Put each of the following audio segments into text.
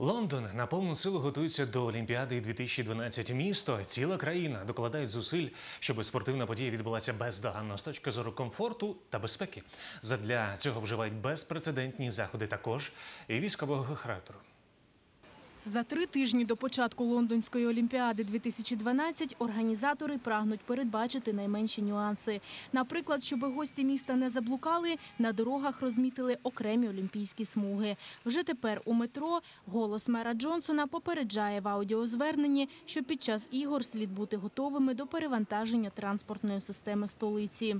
Лондон на повну силу готується до Олімпіади 2012. Місто, ціла країна докладають зусиль, щоб спортивна подія відбулася бездоганно з точки зору комфорту та безпеки. Задля цього вживають безпрецедентні заходи також і військового характеру. За 3 тижні до початку Лондонської Олімпіади 2012 організатори прагнуть передбачити найменші нюанси. Наприклад, щоб гості міста не заблукали, на дорогах розмітили окремі олімпійські смуги. Вже тепер у метро голос мера Джонсона попереджає в аудіозверненні, що під час ігор слід бути готовими до перевантаження транспортної системи столиці.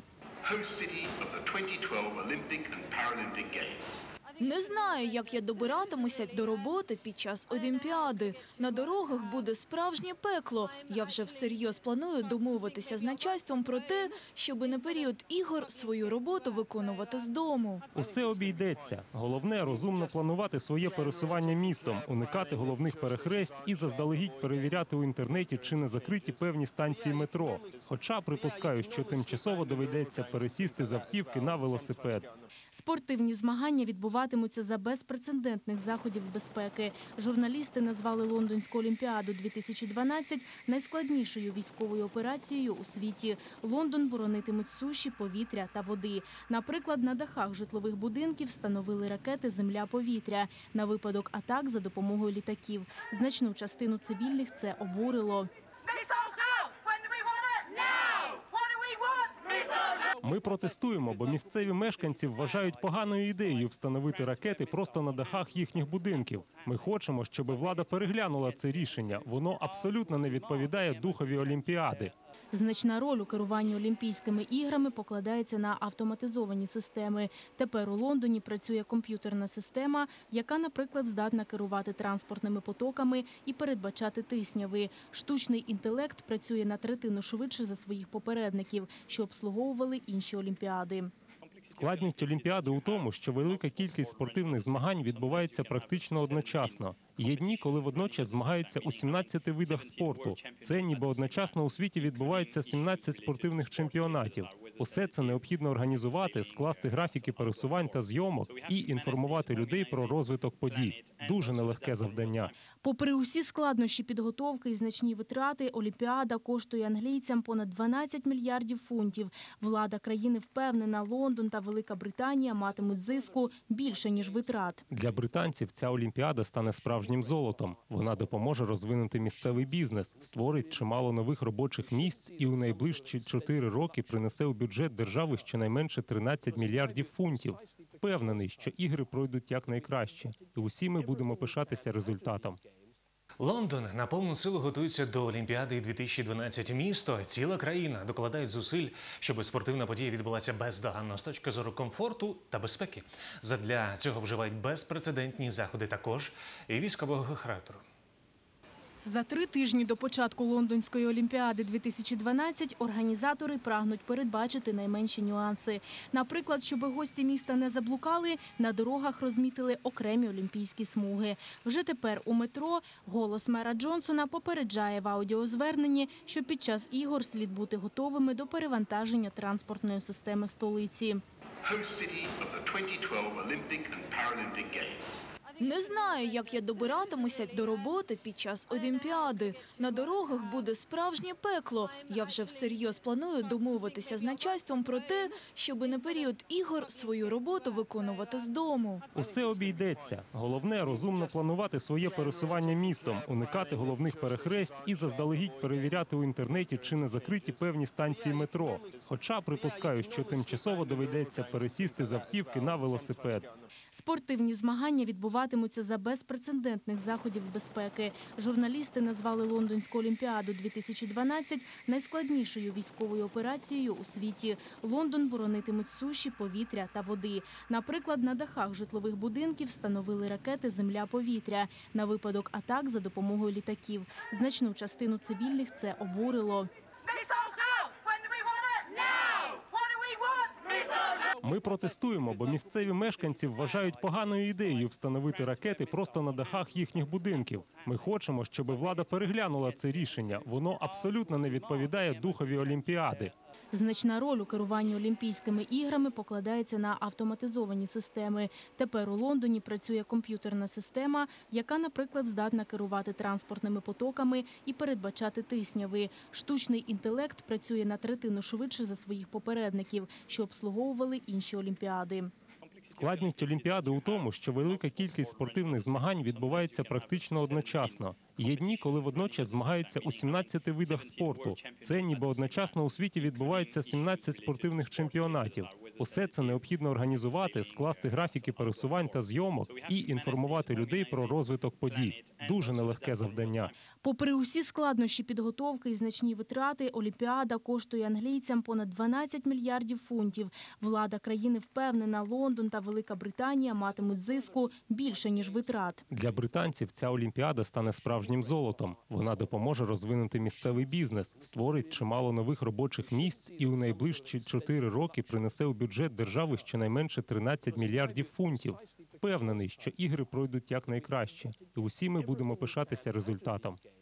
Не знаю, як я добиратимуся до роботи під час Олімпіади. На дорогах буде справжнє пекло. Я вже всерйоз планую домовитися з начальством про те, щоб на період ігор свою роботу виконувати з дому. Усе обійдеться. Головне – розумно планувати своє пересування містом, уникати головних перехресть і заздалегідь перевіряти у інтернеті, чи не закриті певні станції метро. Хоча припускаю, що тимчасово доведеться пересісти з автівки на велосипед. Спортивні змагання відбуватимуться за безпрецедентних заходів безпеки. Журналісти назвали Лондонську Олімпіаду 2012 найскладнішою військовою операцією у світі. Лондон боронитимуть суші, повітря та води. Наприклад, на дахах житлових будинків встановили ракети «Земля-повітря» на випадок атак за допомогою літаків. Значну частину цивільних це обурило. Ми протестуємо, бо місцеві мешканці вважають поганою ідеєю встановити ракети просто на дахах їхніх будинків. Ми хочемо, щоб влада переглянула це рішення. Воно абсолютно не відповідає духові Олімпіади. Значна роль у керуванні Олімпійськими іграми покладається на автоматизовані системи. Тепер у Лондоні працює комп'ютерна система, яка, наприклад, здатна керувати транспортними потоками і передбачати тисняви. Штучний інтелект працює на третину швидше за своїх попередників, що обслуговували інші Олімпіади. Складність Олімпіади у тому, що велика кількість спортивних змагань відбувається практично одночасно. Є дні, коли водночас змагаються у 17 видах спорту. Це ніби одночасно у світі відбувається 17 спортивних чемпіонатів. Усе це необхідно організувати, скласти графіки пересувань та зйомок і інформувати людей про розвиток подій. Дуже нелегке завдання. Попри усі складнощі підготовки і значні витрати, Олімпіада коштує англійцям понад 12 мільярдів фунтів. Влада країни впевнена, Лондон та Велика Британія матимуть зиску більше, ніж витрат. Для британців ця Олімпіада стане справжнім золотом. Вона допоможе розвинути місцевий бізнес, створить чимало нових робочих місць і у найближчі 4 роки принесе у бюджет держави щонайменше 13 мільярдів фунтів. Впевнений, що ігри пройдуть якнайкраще. І усі ми будемо пишатися результатом. Лондон на повну силу готується до Олімпіади 2012. Місто, ціла країна докладають зусиль, щоб спортивна подія відбулася бездоганно з точки зору комфорту та безпеки. Задля цього вживають безпрецедентні заходи також і військового характеру. За 3 тижні до початку Лондонської Олімпіади 2012 організатори прагнуть передбачити найменші нюанси. Наприклад, щоб гості міста не заблукали, на дорогах розмітили окремі олімпійські смуги. Вже тепер у метро голос мера Джонсона попереджає в аудіозверненні, що під час ігор слід бути готовими до перевантаження транспортної системи столиці. Не знаю, як я добиратимуся до роботи під час Олімпіади. На дорогах буде справжнє пекло. Я вже всерйоз планую домовитися з начальством про те, щоб на період ігор свою роботу виконувати з дому. Усе обійдеться. Головне – розумно планувати своє пересування містом, уникати головних перехресть і заздалегідь перевіряти у інтернеті, чи не закриті певні станції метро. Хоча припускаю, що тимчасово доведеться пересісти з автівки на велосипед. Спортивні змагання відбуватимуться за безпрецедентних заходів безпеки. Журналісти назвали Лондонську Олімпіаду 2012 найскладнішою військовою операцією у світі. Лондон боронитимуть суші, повітря та води. Наприклад, на дахах житлових будинків встановили ракети «Земля-повітря» на випадок атак за допомогою літаків. Значну частину цивільних це обурило. Ми протестуємо, бо місцеві мешканці вважають поганою ідеєю встановити ракети просто на дахах їхніх будинків. Ми хочемо, щоб влада переглянула це рішення. Воно абсолютно не відповідає духові Олімпіади. Значна роль у керуванні Олімпійськими іграми покладається на автоматизовані системи. Тепер у Лондоні працює комп'ютерна система, яка, наприклад, здатна керувати транспортними потоками і передбачати тисняви. Штучний інтелект працює на третину швидше за своїх попередників, що обслуговували інші олімпіади. Складність Олімпіади у тому, що велика кількість спортивних змагань відбувається практично одночасно. Є дні, коли водночас змагаються у 17 видах спорту. Це ніби одночасно у світі відбувається 17 спортивних чемпіонатів. Усе це необхідно організувати, скласти графіки пересувань та зйомок і інформувати людей про розвиток подій. Дуже нелегке завдання. Попри усі складнощі підготовки і значні витрати, Олімпіада коштує англійцям понад 12 мільярдів фунтів. Влада країни впевнена, Лондон та Велика Британія матимуть зиску більше, ніж витрат. Для британців ця Олімпіада стане справжнім золотом. Вона допоможе розвинути місцевий бізнес, створить чимало нових робочих місць і у найближчі 4 роки принесе у бюджет держави щонайменше 13 мільярдів фунтів. Впевнений, що ігри пройдуть якнайкраще. І усі ми будемо пишатися результатом.